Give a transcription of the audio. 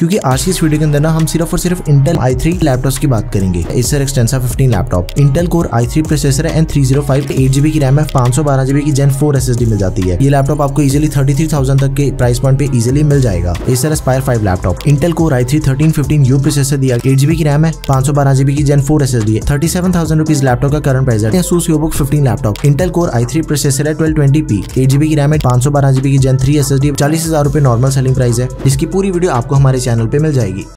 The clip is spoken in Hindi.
क्योंकि आज की इस वीडियो के अंदर ना हम सिर्फ और सिर्फ इंटेल i3 लैपटॉप्स की बात करेंगे। Acer Extensa 15 laptop, Intel core i3 processor है, N305 8GB की रैम है, 512GB की Gen 4 SSD मिल जाती है। ये लैपटॉप आपको इजीली 33,000 तक के प्राइस पॉइंट पे इजीली मिल जाएगा। Acer Aspire 5 laptop, Intel core i3 1315U processor दिया, 8GB की रैम है, 512GB की Gen 4 SSD है, 37,000 रुपीज लैपटॉप का करंट प्राइस है। Asus EvoBook 15 laptop, Intel core i3 processor है, 1220p, 8GB की रैम है, 512GB की Gen 3 SSD, 40,000 रुपए नॉर्मल सेलिंग प्राइस है। इसकी पूरी वीडियो आपको हमारे चैनल पे मिल जाएगी।